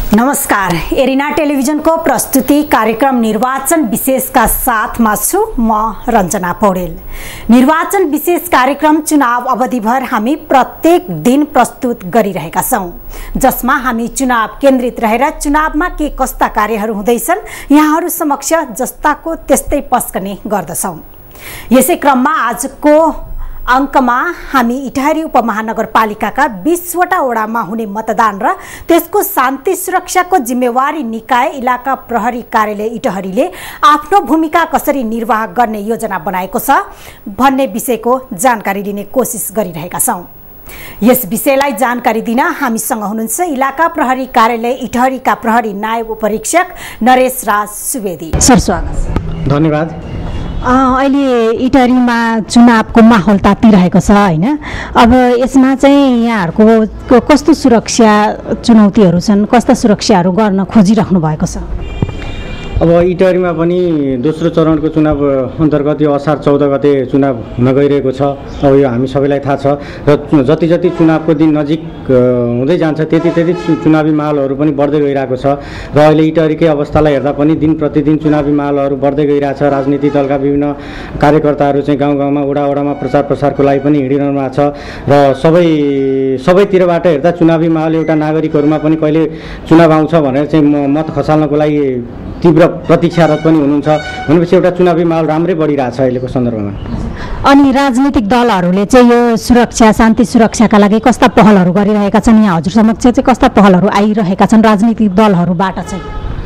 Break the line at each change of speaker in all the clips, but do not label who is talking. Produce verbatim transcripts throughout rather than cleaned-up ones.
नमस्कार, एरिना टेलिभिजनको प्रस्तुति कार्यक्रम निर्वाचन विशेषका साथमा छु म रञ्जना पौडेल। निर्वाचन विशेष कार्यक्रम चुनाव अवधिभर हामी प्रत्येक दिन प्रस्तुत गरिरहेका छौं, जसमा हामी चुनाव केन्द्रित रहेर चुनावमा के कस्ता कार्यहरू हुँदैछन् यहाँहरू समक्ष जस्ताको त्यस्तै पस्कने गर्दछौं। यसै क्रममा आजको अंकमा हामी इटहरी उपमहानगरपालिकाका बीस वटा वडामा हुने मतदान र त्यसको शान्ति सुरक्षाको जिम्मेवारी निकाय इलाका प्रहरी कार्यालय इटहरीले आफ्नो भूमिका कसरी निर्वाह गर्ने योजना बनाएको छ भन्ने विषयको जानकारी लिने कोसिस गरिरहेका छौं। यस विषयलाई जानकारी दिन हामीसँग हुनुहुन्छ इलाका प्रहरी कार्यालय इटहरीका प्रहरी नायब उपरीक्षक नरेश राज सुवेदी। सर स्वागत।
धन्यवाद।
अहिले इटहरीमा चुनावको माहौल तातिरहेको छ हैन, अब यसमा चाहिँ यहाँहरुको कस्तो सुरक्षा चुनौतीहरू छन्, कस्ता सुरक्षाहरू गर्न खोजिराख्नु भएको छ?
अब इटहरीमा पनि दोस्रो चरणको चुनाव अन्तर्गत यो असार चौध गते चुनाव हुन गइरहेको छ। अब यो हामी सबैलाई थाहा छ र जति जति चुनावको दिन नजिक हुँदै जान्छ त्यति त्यति चुनावी माहौलहरू पनि बढ्दै गइरहेको छ र अहिले इटहरीकै अवस्थालाई हेर्दा पनि दिन प्रतिदिन चुनावी माहौलहरू बढ्दै गइरहेछ। राजनीतिक दलका विभिन्न कार्यकर्ताहरू चाहिँ गाउँ गाउँमा वडा वडामा प्रचार प्रसारको लागि पनि हिँडिरहनु भएको छ र सबै सबैतिरबाट हेर्दा चुनावी माहौल एउटा नागरिकहरूमा पनि कहिले चुनाव आउँछ भनेर चाहिँ मत खसाल्नको लागि तीव्र प्रतीक्षारत पनि हुनुहुन्छ। भनेपछि एउटा चुनावी माहौल राम्रै बढिरहेछ अहिलेको सन्दर्भमा।
अनि राजनीतिक दलहरूले चाहिँ यो सुरक्षा शान्ति सुरक्षाका लागि कस्ता पहलहरू गरिरहेका छन्, यहाँ हजुर समक्ष चाहिँ कस्ता पहलहरू आइरहेका छन् राजनीतिक दलहरूबाट चाहिँ?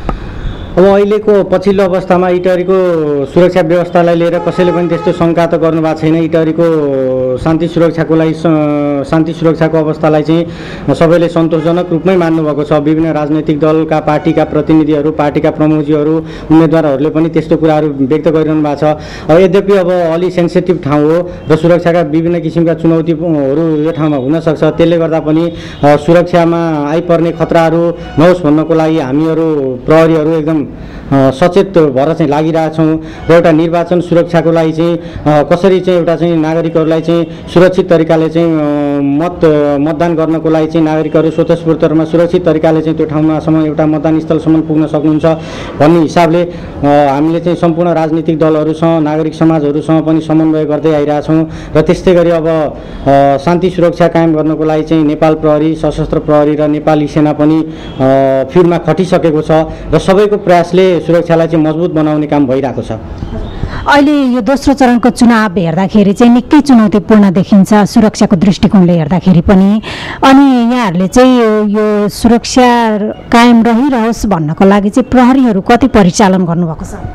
अब अहिलेको पछिल्लो अवस्थामा इटहरीको सुरक्षा व्यवस्थालाई लिएर कसैले पनि त्यस्तो शङ्का त गर्नु भएको छैन। इटहरीको शान्ति सुरक्षाको लागि शान्ति सुरक्षाको अवस्थालाई चाहिँ सबैले सन्तोषजनक रूपमै मान्नुभएको छ। विभिन्न राजनैतिक दलका पार्टीका प्रतिनिधिहरू, पार्टीका प्रमुखजीहरू, उम्मेदवारहरूले पनि त्यस्तो कुराहरू व्यक्त गरिरहनु भएको छ। अब यद्यपि अब अलि सेन्सिटिभ ठाउँ हो र सुरक्षाका विभिन्न किसिमका चुनौतीहरू यो ठाउँमा हुनसक्छ। त्यसले गर्दा पनि सुरक्षामा आइपर्ने खतराहरू नहोस् भन्नको लागि हामीहरू प्रहरीहरू एकदम सचेत भएर चाहिँ लागिरहेछौँ र एउटा निर्वाचन सुरक्षाको लागि चाहिँ कसरी चाहिँ एउटा चाहिँ नागरिकहरूलाई चाहिँ सुरक्षित तरिकाले चाहिँ मत मतदान गर्नको लागि चाहिँ नागरिकहरू स्वतस्फूर्त रूपमा सुरक्षित तरिकाले चाहिँ त्यो ठाउँमासम्म एउटा मतदान स्थलसम्म पुग्न सक्नुहुन्छ भन्ने हिसाबले हामीले चाहिँ सम्पूर्ण राजनीतिक दलहरूसँग नागरिक समाजहरूसँग पनि समन्वय गर्दै आइरहेछौँ र त्यस्तै गरी अब शान्ति सुरक्षा कायम गर्नको लागि चाहिँ नेपाल प्रहरी, सशस्त्र प्रहरी र नेपाली सेना पनि फिल्डमा खटिसकेको छ र सबैको प्रयासले सुरक्षालाई चाहिँ मजबुत बनाउने काम भइरहेको छ।
अहिले यो दोस्रो चरणको चुनाव हेर्दाखेरि चाहिँ निकै चुनौतीपूर्ण देखिन्छ सुरक्षाको दृष्टिकोणले हेर्दाखेरि पनि। अनि यहाँहरूले चाहिँ यो सुरक्षा कायम रहिरहोस् भन्नको लागि चाहिँ प्रहरीहरू कति परिचालन गर्नुभएको छ?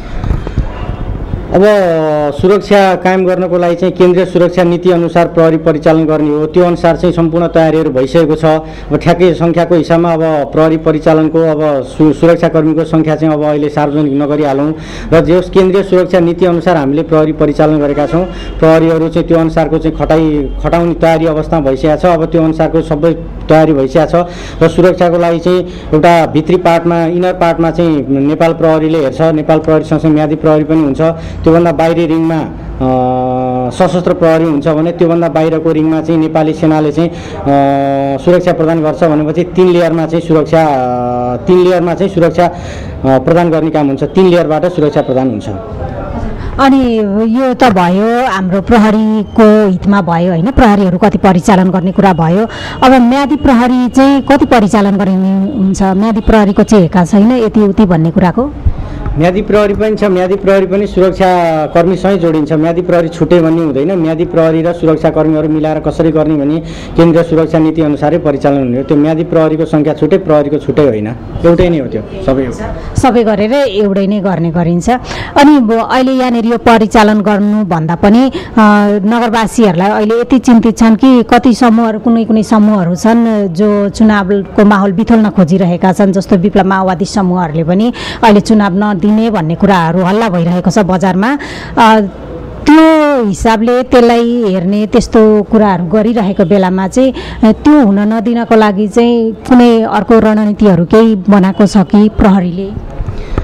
अब सुरक्षा कायम गर्नको लागि चाहिँ केन्द्रीय सुरक्षा नीति अनुसार प्रहरी परिचालन गर्ने हो। त्यो अनुसार चाहिँ सम्पूर्ण तयारीहरू भइसकेको छ। अब ठ्याक्कै सङ्ख्याको हिसाबमा अब प्रहरी परिचालनको अब सु सुरक्षाकर्मीको सङ्ख्या चाहिँ अब अहिले सार्वजनिक नगरिहालौँ र जस केन्द्रीय सुरक्षा नीति अनुसार हामीले प्रहरी परिचालन गरेका छौँ। प्रहरीहरू चाहिँ त्यो अनुसारको चाहिँ खटाइ खटाउने तयारी अवस्थामा भइसकेको छ। अब त्यो अनुसारको सबै तयारी भइसकेको छ र सुरक्षाको लागि चाहिँ एउटा भित्री पार्टमा इनर पार्टमा चाहिँ नेपाल प्रहरीले हेर्छ, नेपाल प्रहरी सँगसँगै म्यादी प्रहरी पनि हुन्छ। त्योभन्दा बाहिरी रिङमा सशस्त्र प्रहरी हुन्छ भने त्योभन्दा बाहिरको रिङमा चाहिँ नेपाली सेनाले चाहिँ सुरक्षा प्रदान गर्छ। भनेपछि तीन लेयरमा चाहिँ सुरक्षा तीन लेयरमा चाहिँ सुरक्षा प्रदान गर्ने काम हुन्छ। तीन लेयरबाट सुरक्षा प्रदान हुन्छ।
अनि यो त भयो हाम्रो प्रहरीको हितमा भयो हैन, प्रहरीहरू कति परिचालन गर्ने कुरा भयो। अब म्यादी प्रहरी चाहिँ कति परिचालन गर्ने हुन्छ? म्यादी प्रहरीको चाहिँ हेका छैन यति उति भन्ने कुराको?
म्यादी प्रहरी पनि छ। म्यादी प्रहरी पनि सुरक्षाकर्मीसँगै जोडिन्छ। म्यादी प्रहरी छुट्टै भन्ने हुँदैन। म्यादी प्रहरी र सुरक्षाकर्मीहरू मिलाएर कसरी गर्ने भने केन्द्रीय सुरक्षा नीति अनुसारै परिचालन हुने हो। त्यो म्यादी प्रहरीको सङ्ख्या छुट्टै, प्रहरीको छुट्टै होइन, एउटै नै हो। त्यो सबै
सबै गरेर एउटै नै गर्ने गरिन्छ। अनि अहिले यहाँनिर यो परिचालन गर्नुभन्दा पनि नगरवासीहरूलाई अहिले यति चिन्तित छन् कि कति समूहहरू कुनै कुनै समूहहरू छन् जो चुनावको माहौल बिथोल्न खोजिरहेका छन्, जस्तो विप्लव माओवादी समूहहरूले पनि अहिले चुनाव नदिने भन्ने कुराहरू हल्ला भइरहेको छ बजारमा। त्यो हिसाबले त्यसलाई हेर्ने त्यस्तो कुराहरू गरिरहेको बेलामा चाहिँ त्यो हुन नदिनको लागि चाहिँ कुनै अर्को रणनीतिहरू केही बनाएको छ कि प्रहरीले?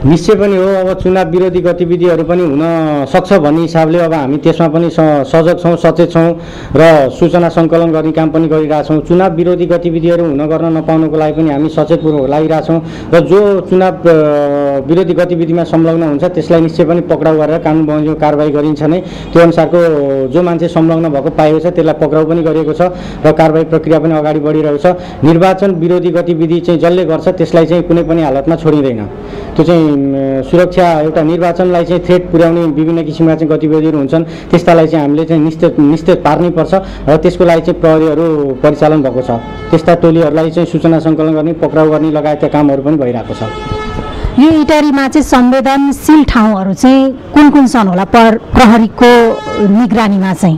निश्चय पनि हो। अब चुनाव विरोधी गतिविधिहरू पनि हुन सक्छ भन्ने हिसाबले अब हामी त्यसमा पनि सजग छौँ, सचेत छौँ र सूचना सङ्कलन गर्ने काम पनि गरिरहेछौँ। चुनाव विरोधी गतिविधिहरू हुन गर्न नपाउनुको लागि पनि हामी सचेतपूर्वक लागिरहेछौँ र जो चुनाव विरोधी गतिविधिमा संलग्न हुन्छ त्यसलाई निश्चय पनि पक्राउ गरेर कानुन बमोजिम कारबाही गरिन्छ नै। त्यो अनुसारको जो मान्छे संलग्न भएको पाएको छ त्यसलाई पक्राउ पनि गरिएको छ र कारबाही प्रक्रिया पनि अगाडि बढिरहेको छ। निर्वाचन विरोधी गतिविधि चाहिँ जसले गर्छ त्यसलाई चाहिँ कुनै पनि हालतमा छोडिँदैन। त्यो चाहिँ सुरक्षा एउटा निर्वाचनलाई चाहिँ थ्रेट पुर्याउने विभिन्न किसिमका चाहिँ गतिविधिहरू हुन्छन्, त्यस्तालाई चाहिँ हामीले चाहिँ निश्चित निश्चित पार्नै पर्छ र त्यसको लागि चाहिँ प्रहरीहरू परिचालन भएको छ। त्यस्ता टोलीहरूलाई चाहिँ सूचना सङ्कलन गर्ने, पक्राउ गर्ने लगायतका कामहरू पनि भइरहेको छ।
यो इटरीमा चाहिँ संवेदनशील ठाउँहरू चाहिँ कुन कुन छन् होला प्रहरीको निगरानीमा चाहिँ?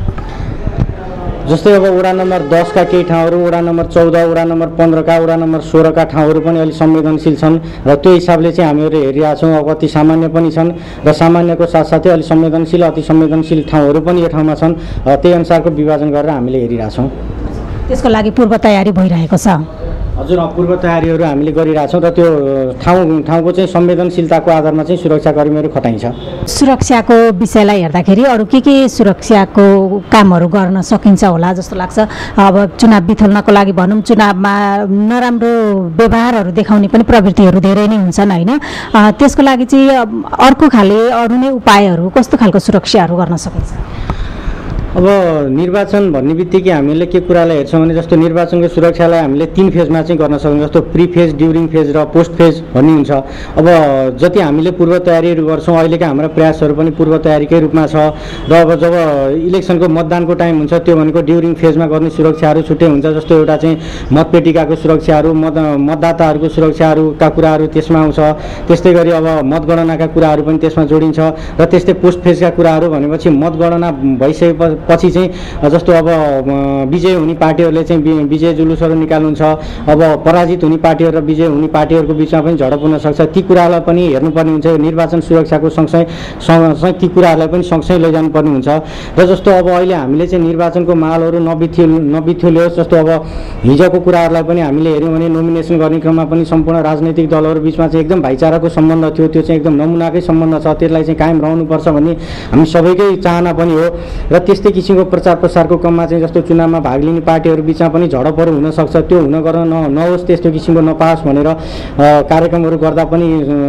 जस्तै अब वडा नम्बर दसका केही ठाउँहरू, वडा नम्बर चौध, वडा नम्बर पन्ध्रका, वडा नम्बर सोह्रका ठाउँहरू पनि अलिक संवेदनशील छन् र त्यो हिसाबले चाहिँ हामीहरू हेरिरहेछौँ। अब अति सामान्य पनि छन् र सामान्यको साथसाथै अलिक संवेदनशील अति संवेदनशील ठाउँहरू पनि यो ठाउँमा छन्। त्यही अनुसारको विभाजन गरेर हामीले हेरिरहेछौँ।
त्यसको लागि पूर्व तयारी भइरहेको छ?
हजुर, पूर्व तयारीहरू हामीले गरिरहेछौँ र त्यो ठाउँ ठाउँको चाहिँ संवेदनशीलताको आधारमा चाहिँ सुरक्षाकर्मीहरू खटाइन्छ।
सुरक्षाको विषयलाई हेर्दाखेरि अरू के के सुरक्षाको कामहरू गर्न सकिन्छ होला जस्तो लाग्छ? अब चुनाव बिथोल्नको लागि भनौँ, चुनावमा नराम्रो व्यवहारहरू देखाउने पनि प्रवृत्तिहरू धेरै नै हुन्छन् होइन? त्यसको लागि चाहिँ अर्को खाले अरू नै उपायहरू कस्तो खालको सुरक्षाहरू गर्न सकिन्छ?
अब निर्वाचन भन्ने बित्तिकै हामीले के कुरालाई हेर्छौँ भने जस्तो निर्वाचनको सुरक्षालाई हामीले तीन फेजमा चाहिँ गर्न सक्छौँ। जस्तो प्री फेज, ड्युरिङ फेज र पोस्ट फेज भन्ने हुन्छ। अब जति हामीले पूर्व तयारीहरू गर्छौँ, अहिलेका हाम्रा प्रयासहरू पनि पूर्व तयारीकै रूपमा छ र अब जब इलेक्सनको मतदानको टाइम हुन्छ त्यो भनेको ड्युरिङ फेजमा गर्ने सुरक्षाहरू छुट्टै हुन्छ। जस्तो एउटा चाहिँ मतपेटिकाको सुरक्षाहरू, मत मतदाताहरूको सुरक्षाहरूका कुराहरू त्यसमा आउँछ। त्यस्तै गरी अब मतगणनाका कुराहरू पनि त्यसमा जोडिन्छ र त्यस्तै पोस्ट फेजका कुराहरू भनेपछि मतगणना भइसकेपछि पछि चाहिँ जस्तो अब विजय हुने पार्टीहरूले चाहिँ विजय जुलुसहरू निकाल्नुहुन्छ, अब पराजित हुने पार्टीहरू र विजय हुने पार्टीहरूको बिचमा पनि झडप हुन सक्छ। ती कुरालाई पनि हेर्नुपर्ने हुन्छ। निर्वाचन सुरक्षाको सँगसँगै सँगसँगै ती कुराहरूलाई पनि सँगसँगै लैजानुपर्ने हुन्छ। र जस्तो अब अहिले हामीले चाहिँ निर्वाचनको माहौलहरू नबिथ्यो नबिथ्योलियोस्। जस्तो अब हिजोको कुराहरूलाई पनि हामीले हेऱ्यौँ भने नोमिनेसन गर्ने क्रममा पनि सम्पूर्ण राजनैतिक दलहरू बिचमा चाहिँ एकदम भाइचाराको सम्बन्ध थियो। त्यो चाहिँ एकदम नमुनाकै सम्बन्ध छ। त्यसलाई चाहिँ कायम रहनुपर्छ भन्ने हामी सबैकै चाहना पनि हो। र त्यस्तै किसिमको प्रचार प्रसारको क्रममा चाहिँ जस्तो चुनावमा भाग लिने पार्टीहरू बिचमा पनि झडपहरू हुनसक्छ। त्यो हुन गर्न न नहोस्, त्यस्तो किसिमको नपाओस् भनेर कार्यक्रमहरू गर्दा पनि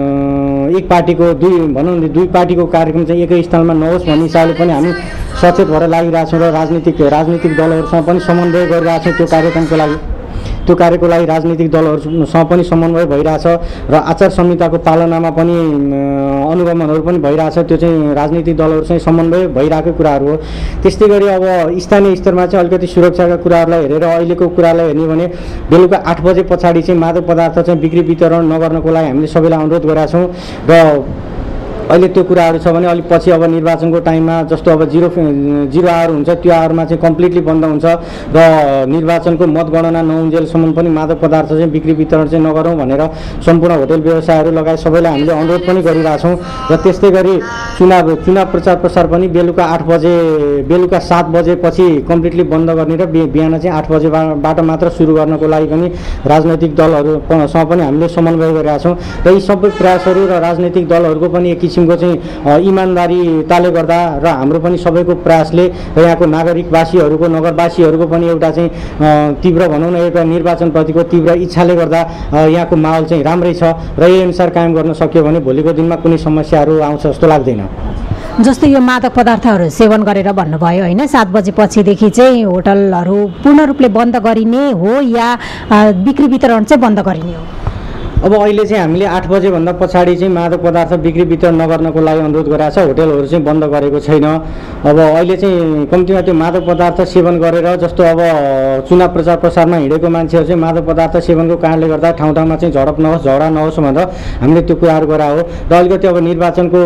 एक पार्टीको दुई भनौँ न दुई पार्टीको कार्यक्रम चाहिँ एकै स्थलमा नहोस् भन्ने हिसाबले पनि हामी सचेत भएर लागिरहेछौँ र राजनीतिक राजनीतिक दलहरूसँग पनि समन्वय गरिरहेछौँ। त्यो कार्यक्रमको लागि त्यो कार्यको लागि राजनीतिक दलहरूसँग पनि समन्वय भइरहेछ र आचार संहिताको पालनामा पनि अनुगमनहरू पनि भइरहेछ। त्यो चाहिँ राजनीतिक दलहरूसँग समन्वय भइरहेको कुराहरू हो। त्यस्तै गरी अब स्थानीय स्तरमा चाहिँ अलिकति सुरक्षाका कुराहरूलाई हेरेर अहिलेको कुरालाई हेर्ने भने बेलुका आठ बजे पछाडि चाहिँ मादक पदार्थ चाहिँ बिक्री वितरण नगर्नको लागि हामीले सबैलाई अनुरोध गरेका छौँ र अहिले त्यो कुराहरू छ भने अलिक पछि अब निर्वाचनको टाइममा जस्तो अब जिरो जिरो आवर हुन्छ त्यो आवरमा चाहिँ कम्प्लिटली बन्द हुन्छ र निर्वाचनको मतगणना नहुन्जेलसम्म पनि मादक पदार्थ चाहिँ बिक्री वितरण चाहिँ नगरौँ भनेर सम्पूर्ण होटल व्यवसायहरू लगायत सबैलाई हामीले अनुरोध पनि गरिरहेछौँ। र त्यस्तै गरी चुनाव चुनाव प्रचार प्रसार पनि बेलुका आठ बजे बेलुका सात बजेपछि कम्प्लिटली बन्द गर्ने र बिहान चाहिँ आठ बजेबाट मात्र सुरु गर्नको लागि पनि राजनैतिक दलहरूसँग पनि हामीले समन्वय गरिरहेछौँ। र यी सबै प्रयासहरू र राजनैतिक दलहरूको पनि एक किसिमको चाहिँ इमान्दारिताले गर्दा र हाम्रो पनि सबैको प्रयासले र यहाँको नागरिकवासीहरूको नगरवासीहरूको पनि एउटा चाहिँ तीव्र भनौँ न एउटा निर्वाचनप्रतिको तीव्र इच्छाले गर्दा यहाँको माहौल चाहिँ राम्रै छ र यही अनुसार कायम गर्न सक्यो भने भोलिको दिनमा कुनै समस्याहरू आउँछ जस्तो लाग्दैन।
जस्तै यो मादक पदार्थहरू सेवन गरेर भन्नुभयो होइन, सात बजेपछिदेखि चाहिँ होटलहरू पूर्ण रूपले बन्द गरिने हो या बिक्री वितरण चाहिँ बन्द गरिने हो?
अब अहिले चाहिँ हामीले आठ बजेभन्दा पछाडि चाहिँ मादक पदार्थ बिक्री वितरण नगर्नको लागि अनुरोध गरेका छ। होटलहरू चाहिँ बन्द गरेको छैन। अब अहिले चाहिँ कम्तीमा त्यो मादक पदार्थ सेवन गरेर जस्तो अब चुनाव प्रचार प्रसारमा हिँडेको मान्छेहरू चाहिँ मादक पदार्थ सेवनको कारणले गर्दा ठाउँ ठाउँमा चाहिँ झडप नहोस् झगडा नहोस् भनेर हामीले त्यो कुराहरू गरा हो। र अलिकति अब निर्वाचनको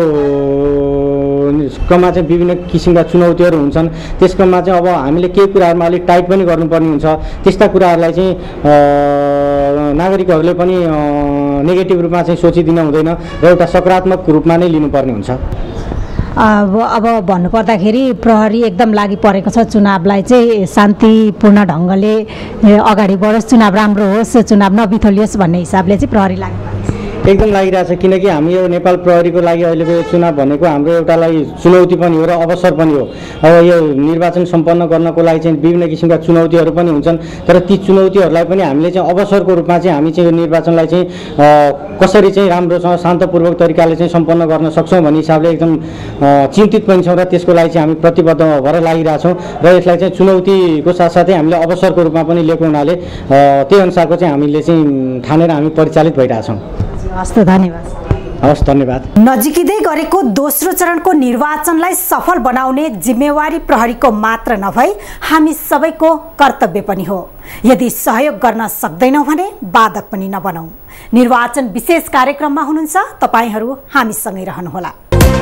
क्रममा चाहिँ विभिन्न किसिमका चुनौतीहरू हुन्छन्। त्यस क्रममा चाहिँ अब हामीले केही कुराहरूमा अलिक टाइट पनि गर्नुपर्ने हुन्छ। त्यस्ता कुराहरूलाई चाहिँ नागरिकहरूले पनि नेगेटिभ रूपमा चाहिँ सोचिदिन हुँदैन र एउटा सकारात्मक रूपमा नै लिनुपर्ने हुन्छ।
अब अब भन्नुपर्दाखेरि प्रहरी एकदम लागि परेको छ चुनावलाई चाहिँ शान्तिपूर्ण ढङ्गले अगाडि बढोस्, चुनाव राम्रो होस्, चुनाव नबिथोलियोस् भन्ने हिसाबले चाहिँ प्रहरी लागि
एकदम लागिरहेछ, किनकि हामी यो नेपाल प्रहरीको लागि अहिलेको यो चुनाव भनेको हाम्रो एउटा लागि चुनौती पनि हो र अवसर पनि हो। अब यो निर्वाचन सम्पन्न गर्नको लागि चाहिँ विभिन्न किसिमका चुनौतीहरू पनि हुन्छन्, तर ती चुनौतीहरूलाई पनि हामीले चाहिँ अवसरको रूपमा चाहिँ हामी चाहिँ यो निर्वाचनलाई चाहिँ कसरी चाहिँ राम्रोसँग शान्तपूर्वक तरिकाले चाहिँ सम्पन्न गर्न सक्छौँ भन्ने हिसाबले एकदम चिन्तित पनि छौँ र त्यसको लागि चाहिँ हामी प्रतिबद्ध भएर लागिरहेछौँ र यसलाई चाहिँ चुनौतीको साथसाथै हामीले अवसरको रूपमा पनि लिएको हुनाले त्यही अनुसारको चाहिँ हामीले चाहिँ ठानेर हामी परिचालित भइरहेछौँ।
हस् त, धन्यवाद।
हवस्, धन्यवाद।
नजिकै गरेको दोस्रो चरणको निर्वाचनलाई सफल बनाउने जिम्मेवारी प्रहरीको मात्र नभई हामी सबैको कर्तव्य पनि हो। यदि सहयोग गर्न सक्दैनौँ भने बाधक पनि नबनौँ। निर्वाचन विशेष कार्यक्रममा हुनुहुन्छ तपाईहरू, हामीसँगै रहनुहोला।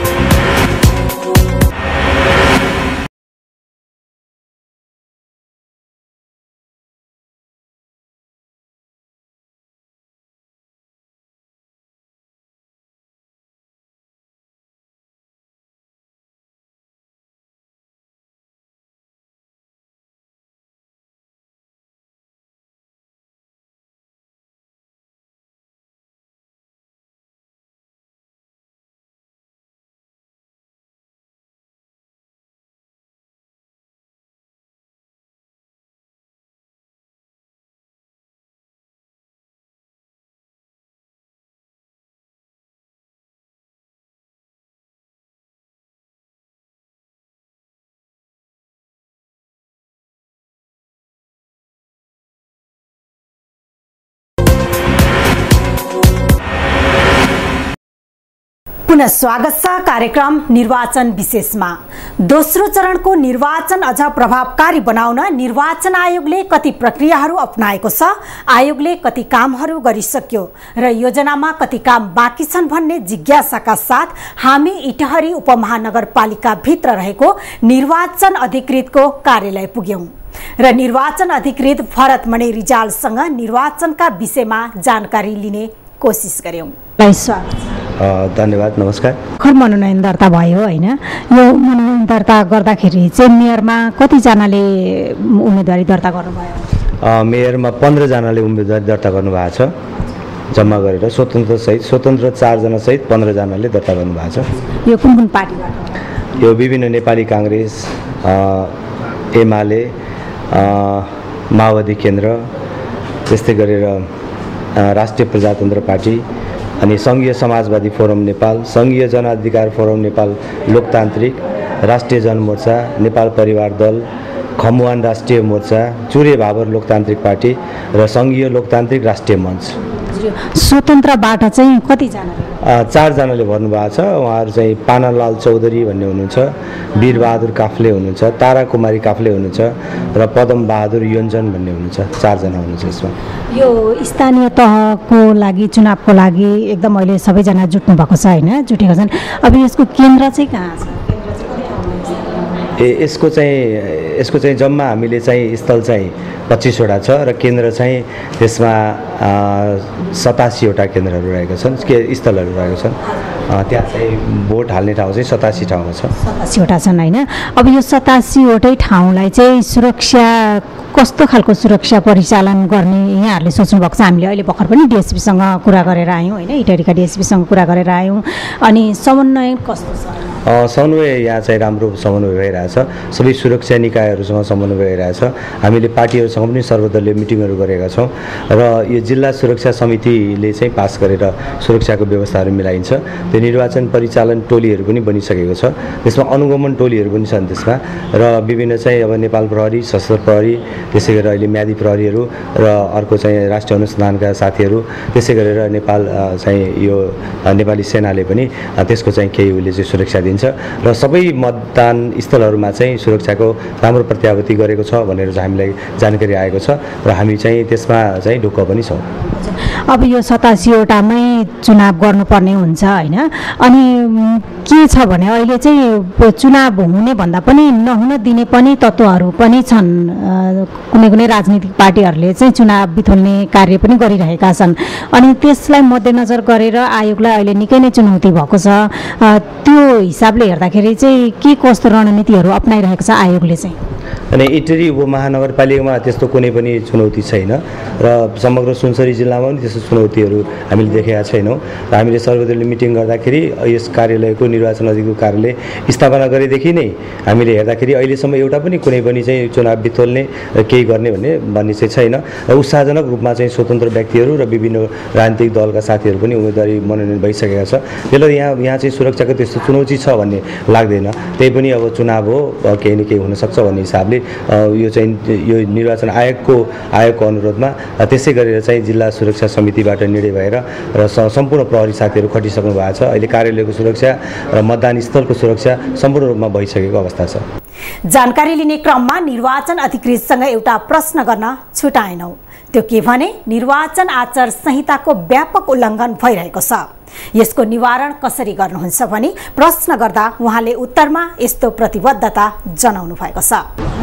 पुनः स्वागत छ कार्यक्रम निर्वाचन विशेषमा। दोस्रो चरणको निर्वाचन अझ प्रभावकारी बनाउन निर्वाचन आयोगले कति प्रक्रियाहरू अपनाएको छ, आयोगले कति कामहरू गरिसक्यो र योजनामा कति काम बाँकी छन् भन्ने जिज्ञासाका साथ हामी इटहरी उपमहानगरपालिका भित्र रहेको निर्वाचन अधिकृतको कार्यालय पुग्यौं र निर्वाचन अधिकृत भरतमणि रिजालसँग निर्वाचनका विषयमा जानकारी लिने कोसिस गर्यौं।
धन्यवाद, नमस्कार।
भर्खर मनोनयन दर्ता भयो होइन? यो मनोनयन दर्ता गर्दाखेरि चाहिँ मेयरमा कतिजनाले उम्मेदवारी दर्ता गर्नुभयो?
मेयरमा पन्ध्रजनाले उम्मेदवारी दर्ता गर्नुभएको छ, जम्मा गरेर स्वतन्त्र सहित स्वतन्त्र चारजना सहित पन्ध्रजनाले दर्ता गर्नुभएको छ।
यो कुन कुन पार्टीबाट?
यो विभिन्न नेपाली काङ्ग्रेस, एमाले, माओवादी केन्द्र, त्यस्तै गरेर राष्ट्रिय प्रजातन्त्र पार्टी अनि सङ्घीय समाजवादी फोरम नेपाल, सङ्घीय जनअधिकार फोरम नेपाल, लोकतान्त्रिक, राष्ट्रिय जनमोर्चा, नेपाल परिवार दल, खमुवान राष्ट्रिय मोर्चा, चुरे भाबर लोकतान्त्रिक पार्टी र सङ्घीय लोकतान्त्रिक राष्ट्रिय मञ्च।
स्वतन्त्रबाट चाहिँ कतिजना?
चारजनाले भर्नुभएको छ। उहाँहरू चाहिँ पानालाल चौधरी भन्ने हुनुहुन्छ, वीरबहादुर काफ्ले हुनुहुन्छ, तारा कुमारी काफ्ले हुनुहुन्छ र पदम बहादुर योन्जन भन्ने हुनुहुन्छ। चारजना हुनुहुन्छ यसमा।
यो स्थानीय तहको लागि चुनावको लागि एकदम अहिले सबैजना जुट्नु भएको छ होइन? जुटेको छन्। अब यसको केन्द्र चाहिँ कहाँ छ?
ए यसको चाहिँ यसको चाहिँ जम्मा हामीले चाहिँ स्थल चाहिँ पच्चिसवटा छ र केन्द्र चाहिँ त्यसमा सतासीवटा केन्द्रहरू रहेका छन्, के स्थलहरू रहेका छन्। त्यहाँ चाहिँ भोट हाल्ने ठाउँ चाहिँ सतासी ठाउँमा छ।
सतासीवटा छन् होइन? अब यो सतासीवटै ठाउँलाई चाहिँ सुरक्षा कस्तो खालको सुरक्षा परिचालन गर्ने यहाँहरूले सोच्नु भएको छ? हामीले अहिले भर्खर पनि डिएसपीसँग कुरा गरेर आयौँ होइन, इटहरीका डिएसपीसँग कुरा गरेर आयौँ। अनि समन्वय कस्तो छ?
समन्वय यहाँ चाहिँ राम्रो समन्वय भइरहेछ, सबै सुरक्षा निकायहरूसँग समन्वय भइरहेछ। हामीले पार्टीहरूसँग पनि सर्वदलीय मिटिङहरू गरेका छौँ र यो जिल्ला सुरक्षा समितिले चाहिँ पास गरेर सुरक्षाको व्यवस्थाहरू मिलाइन्छ। त्यो निर्वाचन परिचालन टोलीहरू पनि बनिसकेको छ, त्यसमा अनुगमन टोलीहरू पनि छन् त्यसमा, र विभिन्न चाहिँ अब नेपाल प्रहरी, सशस्त्र प्रहरी, त्यसै गरेर अहिले म्यादी प्रहरीहरू र अर्को चाहिँ राष्ट्रिय अनुसन्धानका साथीहरू, त्यसै गरेर नेपाल चाहिँ यो नेपाली सेनाले पनि त्यसको चाहिँ केही उसले चाहिँ सुरक्षा दिन्छ र सबै मतदान स्थलहरूमा चाहिँ सुरक्षाको राम्रो प्रत्याभूति गरेको छ भनेर चाहिँ हामीलाई जानकारी आएको छ र हामी चाहिँ त्यसमा चाहिँ ढुक्क पनि छौँ।
अब यो सतासीवटामै चुनाव गर्नुपर्ने हुन्छ होइन? अनि के छ भने अहिले चाहिँ चुनाव हुने भन्दा पनि नहुन दिने पनि तत्त्वहरू पनि छन्। कुनै कुनै राजनीतिक पार्टीहरूले चाहिँ चुनाव बिथोल्ने कार्य पनि गरिरहेका छन्। अनि त्यसलाई मध्यनजर गरेर आयोगलाई अहिले निकै नै चुनौती भएको छ। त्यो हिसाबले हेर्दाखेरि चाहिँ के कस्तो रणनीतिहरू अप्नाइरहेको छ आयोगले चाहिँ?
अनि इटरी उपमहानगरपालिकामा त्यस्तो कुनै पनि चुनौती छैन र समग्र सुनसरी जिल्लामा पनि त्यस्तो चुनौतीहरू हामीले देखेका छैनौँ र हामीले सर्वदलीय मिटिङ गर्दाखेरि यस कार्यालयको निर्वाचन अधिकृतको कार्यालय स्थापना गरेदेखि नै हामीले हेर्दाखेरि अहिलेसम्म एउटा पनि कुनै पनि चाहिँ चुनाव बितोल्ने केही गर्ने भन्ने भन्ने चाहिँ छैन र उत्साहजनक रूपमा चाहिँ स्वतन्त्र व्यक्तिहरू र विभिन्न राजनीतिक दलका साथीहरू पनि उम्मेदवारी मनोनयन भइसकेका छ। त्यसले यहाँ यहाँ चाहिँ सुरक्षाको त्यस्तो चुनौती छ भन्ने लाग्दैन। त्यही पनि अब चुनाव हो, केही न केही हुनसक्छ भन्ने हिसाबले यो चाहिँ यो निर्वाचन आयोगको आयोगको अनुरोधमा त्यसै गरेर चाहिँ जिल्ला सुरक्षा समितिबाट निर्णय भएर र सम्पूर्ण प्रहरी साथीहरू खटिसक्नु भएको छ। अहिले कार्यालयको सुरक्षा र मतदान स्थलको सुरक्षा सम्पूर्ण रूपमा भइसकेको अवस्था छ।
जानकारी लिने क्रममा निर्वाचन अधिकृतसँग एउटा प्रश्न गर्न छुटाएनौं। त्यो के भने निर्वाचन आचार संहिताको व्यापक उल्लङ्घन भइरहेको छ, यसको निवारण कसरी गर्नुहुन्छ भनी प्रश्न गर्दा उहाँले उत्तरमा यस्तो प्रतिबद्धता जनाउनु भएको छ।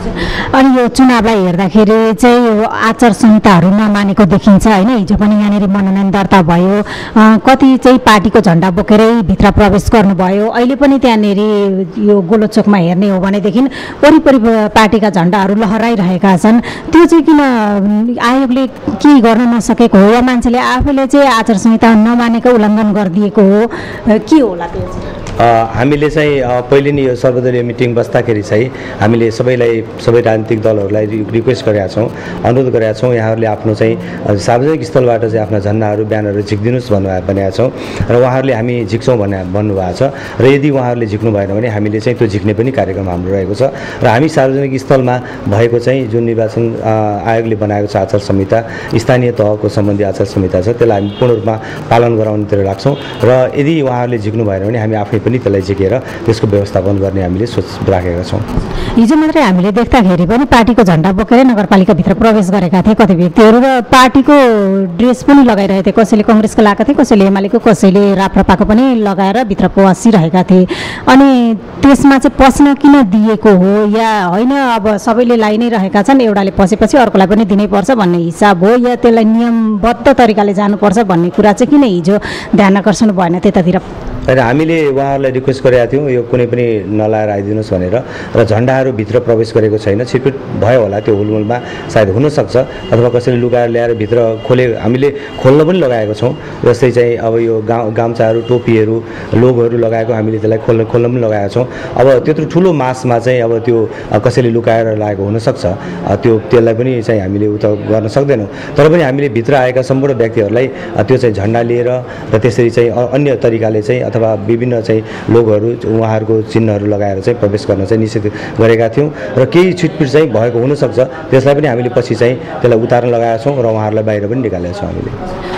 अनि यो चुनावलाई हेर्दाखेरि चाहिँ आचार संहिताहरू नमानेको देखिन्छ हैन। हिजो पनि यहाँनिर मनोनयन दर्ता भयो, कति चाहिँ पार्टीको झण्डा बोकेरै भित्र प्रवेश गर्नुभयो। अहिले पनि त्यहाँनिर यो गोलोचोकमा हेर्ने हो भनेदेखि वरिपरि पार्टीका झण्डाहरू लहराइरहेका छन्। त्यो चाहिँ किन आयोगले के गर्न नसकेको हो, या मान्छेले आफैले चाहिँ आचार संहिता नमानेको उल्लङ्घन गरिदिएको हो, के होला त्यो चाहिँ?
हामीले चाहिँ पहिले नै यो सर्वदलीय मिटिङ बस्दाखेरि चाहिँ हामीले सबैलाई सबै राजनीतिक दलहरूलाई रिक्वेस्ट गरेका छौँ, अनुरोध गरेका छौँ यहाँहरूले आफ्नो चाहिँ सार्वजनिक स्थलबाट चाहिँ आफ्ना झन्डाहरू ब्यानरहरू झिक्दिनुहोस् भन्नु भनेका छौँ र उहाँहरूले हामी झिक्छौँ भने भन्नुभएको छ र यदि उहाँहरूले झिक्नु भएन भने हामीले चाहिँ त्यो झिक्ने पनि कार्यक्रम हाम्रो रहेको छ र हामी सार्वजनिक स्थलमा भएको चाहिँ जुन निर्वाचन आयोगले बनाएको छ आचार संहिता, स्थानीय तहको सम्बन्धी आचार संहिता छ, त्यसलाई हामी पूर्ण रूपमा पालन गराउनेतिर लाग्छौँ र यदि उहाँहरूले झिक्नु भएन भने हामी आफै पनि त्यसलाई झिकेर त्यसको व्यवस्थापन गर्ने हामीले सोच राखेका छौँ।
हिजो मात्रै हामीले देख्दाखेरि पनि पार्टीको झण्डा बोकेरै नगरपालिकाभित्र प्रवेश गरेका थिए कति व्यक्तिहरू र पार्टीको ड्रेस पनि लगाइरहेको थिए। कसैले कङ्ग्रेसको लगाएको थिए, कसैले एमालेको, कसैले राप्रपाको पनि लगाएर भित्र पसिरहेका थिए। अनि त्यसमा चाहिँ पस्न किन दिएको हो या होइन, अब सबैले लाइ नै रहेका छन्, एउटाले पसेपछि अर्कोलाई पनि दिनैपर्छ भन्ने हिसाब हो या त्यसलाई नियमबद्ध तरिकाले जानुपर्छ भन्ने कुरा चाहिँ किन हिजो ध्यान आकर्षण भएन त्यतातिर?
र हामीले उहाँहरूलाई रिक्वेस्ट गरेका थियौँ यो कुनै पनि नलाएर आइदिनुहोस् भनेर र झन्डाहरू भित्र प्रवेश गरेको छैन। छिटपिट भयो होला, त्यो हुलमुलमा सायद हुनसक्छ, अथवा कसैले लुगाएर ल्याएर भित्र खोले, हामीले खोल्न पनि लगाएको छौँ। जस्तै चाहिँ अब यो गाउँ गाम्चाहरू, टोपीहरू, लोगोहरू लगाएको हामीले त्यसलाई खोल्न खोल्न पनि लगाएका छौँ। अब त्यत्रो ठुलो मासमा चाहिँ अब त्यो कसैले लुकाएर लगाएको हुनसक्छ, त्यो त्यसलाई पनि चाहिँ हामीले उता गर्न सक्दैनौँ। तर पनि हामीले भित्र आएका सम्पूर्ण व्यक्तिहरूलाई त्यो चाहिँ झन्डा लिएर र त्यसरी चाहिँ अन्य तरिकाले चाहिँ अथवा विभिन्न चाहिँ लोगोहरू, उहाँहरूको चिन्हहरू लगाएर चाहिँ प्रवेश गर्न चाहिँ निषेध गरेका थियौँ र केही छिटपिट चाहिँ भएको हुनसक्छ, त्यसलाई पनि हामीले पछि चाहिँ त्यसलाई उतार्न लगाएका छौँ र उहाँहरूलाई बाहिर पनि निकालेका छौँ हामीले।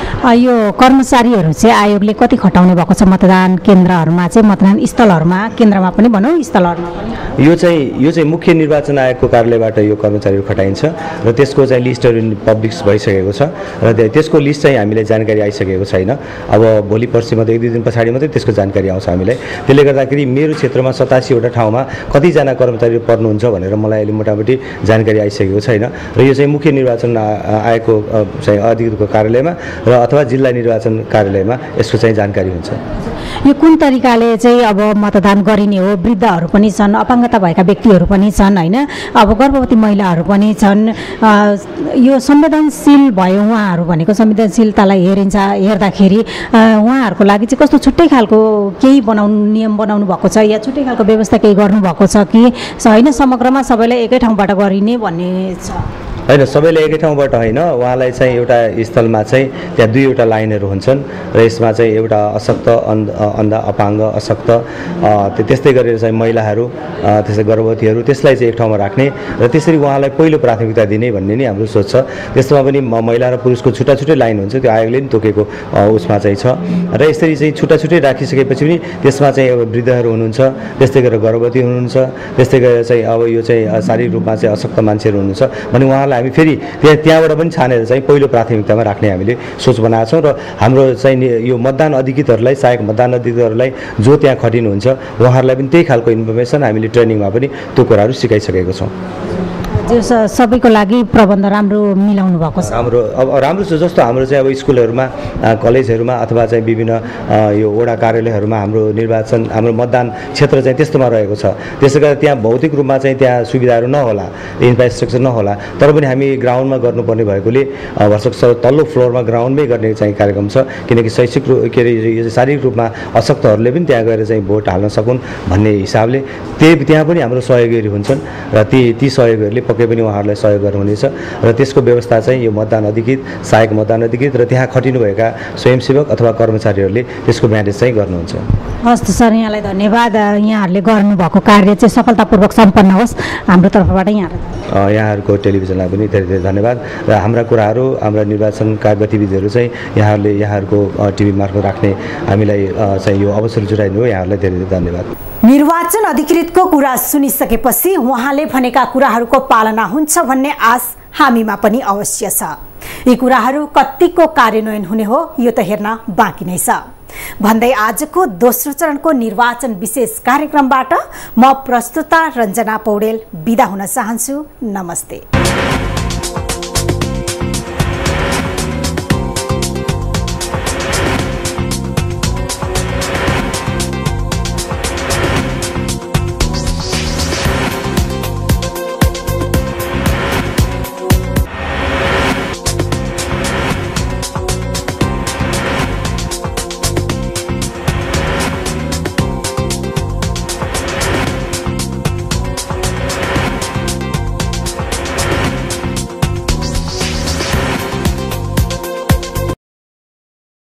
यो कर्मचारीहरू चाहिँ आयोगले कति खटाउने भएको छ मतदान केन्द्रहरूमा चाहिँ, मतदान स्थलहरूमा, केन्द्रमा पनि भनौँ स्थलहरूमा पनि?
यो चाहिँ यो चाहिँ मुख्य निर्वाचन आयोगको कार्यालयबाट यो कर्मचारीहरू खटाइन्छ र त्यसको चाहिँ लिस्टहरू पब्लिस भइसकेको छ र त्यसको लिस्ट चाहिँ हामीलाई जानकारी आइसकेको छैन। अब भोलि पर्सि मात्रै एक दुई दिन पछाडि मात्रै त्यसको जानकारी आउँछ हामीलाई। त्यसले गर्दाखेरि मेरो क्षेत्रमा सतासीवटा ठाउँमा कतिजना कर्मचारीहरू पर्नुहुन्छ भनेर मलाई अहिले मोटामोटी जानकारी आइसकेको छैन र यो चाहिँ मुख्य निर्वाचन आयोगको चाहिँ अधिकृतको कार्यालयमा र अथवा जिल्ला निर्वाचन कार्यालयमा यसको चाहिँ जानकारी हुन्छ।
यो कुन तरिकाले चाहिँ अब मतदान गरिने हो? वृद्धहरू पनि छन्, अपाङ्गता भएका व्यक्तिहरू पनि छन् होइन, अब गर्भवती महिलाहरू पनि छन्। यो संवेदनशील भयो उहाँहरू भनेको, संवेदनशीलतालाई हेरिन्छ हेर्दाखेरि उहाँहरूको लागि चाहिँ कस्तो छुट्टै खालको केही बनाउनु नियम बनाउनु भएको छ या छुट्टै खालको व्यवस्था केही गर्नुभएको छ कि होइन, समग्रमा सबैलाई एकै ठाउँबाट गरिने भन्ने छ?
होइन, सबैले एकै ठाउँबाट होइन, उहाँलाई चाहिँ एउटा स्थलमा चाहिँ त्यहाँ दुईवटा लाइनहरू हुन्छन् र यसमा चाहिँ एउटा अशक्त अन्ध अन्धा अपाङ्ग अशक्त त्यस्तै गरेर चाहिँ महिलाहरू, त्यसै गर्भवतीहरू, त्यसलाई चाहिँ एक ठाउँमा राख्ने र त्यसरी उहाँलाई पहिलो प्राथमिकता दिने भन्ने नै हाम्रो सोच छ। त्यसमा पनि महिला र पुरुषको छुट्टा छुट्टै लाइन हुन्छ, त्यो आयोगले पनि तोकेको उसमा चाहिँ छ र यसरी चाहिँ छुट्टा छुट्टै राखिसकेपछि पनि त्यसमा चाहिँ अब वृद्धहरू हुनुहुन्छ, त्यस्तै गरेर गर्भवती हुनुहुन्छ, त्यस्तै गरेर चाहिँ अब यो चाहिँ शारीरिक रूपमा चाहिँ अशक्त मान्छेहरू हुनुहुन्छ भने उहाँलाई हामी फेरि त्यहाँ त्यहाँबाट पनि छानेर चाहिँ पहिलो प्राथमिकतामा राख्ने हामीले सोच बनाएको छौँ र हाम्रो चाहिँ यो मतदान अधिकृतहरूलाई, सहायक मतदान अधिकृतहरूलाई जो त्यहाँ खटिनुहुन्छ उहाँहरूलाई पनि त्यही खालको इन्फर्मेसन हामीले ट्रेनिङमा पनि त्यो कुराहरू सिकाइसकेको छौँ।
जो स- सबैको लागि प्रबन्ध राम्रो मिलाउनु भएको छ।
हाम्रो अब राम्रो छ जस्तो हाम्रो चाहिँ अब स्कुलहरूमा अ, कलेजहरूमा अथवा चाहिँ विभिन्न अ, यो वडा कार्यालयहरूमा हाम्रो निर्वाचन हाम्रो मतदान क्षेत्र चाहिँ त्यस्तोमा रहेको छ। त्यसै गरी त्यहाँ भौतिक रूपमा चाहिँ त्यहाँ सुविधाहरू नहोला, इन्फ्रास्ट्रक्चर नहोला, तर पनि हामी ग्राउन्डमा गर्नुपर्ने भएकोले अ, भर्खर तल्लो फ्लोरमा ग्राउन्डमै गर्ने चाहिँ कार्यक्रम छ, किनकि शैक्षिक रूप के अरे यो चाहिँ शारीरिक रूपमा अशक्तहरूले पनि त्यहाँ गएर चाहिँ भोट हाल्न सकुन् भन्ने हिसाबले त्यही त्यहाँ पनि हाम्रो सहयोगीहरू हुन्छन् र ती ती सहयोगीहरूले पक्कै पनि उहाँहरूलाई सहयोग गर्नुहुनेछ र त्यसको व्यवस्था चाहिँ यो मतदान अधिकृत, सहायक मतदान अधिकृत र त्यहाँ खटिनुभएका स्वयंसेवक अथवा कर्मचारीहरूले त्यसको म्यानेज चाहिँ गर्नुहुन्छ।
हस् त सर, यहाँलाई धन्यवाद। यहाँहरूले गर्नुभएको कार्य चाहिँ सफलतापूर्वक सम्पन्न होस् हाम्रो तर्फबाट यहाँलाई।
अ, यहाँहरूको टेलिभिजनलाई पनि धेरै धेरै धन्यवाद र हाम्रा कुराहरू हाम्रा निर्वाचनका गतिविधिहरू चाहिँ यहाँहरूले यहाँहरूको टिभी मार्फत राख्ने हामीलाई अ, चाहिँ यो अवसर जुटाइदिनु हो, यहाँहरूलाई धेरै धेरै धन्यवाद।
निर्वाचन अधिकृतको कुरा सुनिसकेपछि उहाँले भनेका कुराहरूको पालना हुन्छ भन्ने आश हामीमा पनि अवश्य छ। यी कुराहरू कतिको कार्यान्वयन हुने हो यो त हेर्न बाँकी नै छ भन्दै आजको दोस्रो चरणको निर्वाचन विशेष कार्यक्रमबाट म प्रस्तुता रञ्जना पौडेल बिदा हुन चाहन्छु। नमस्ते।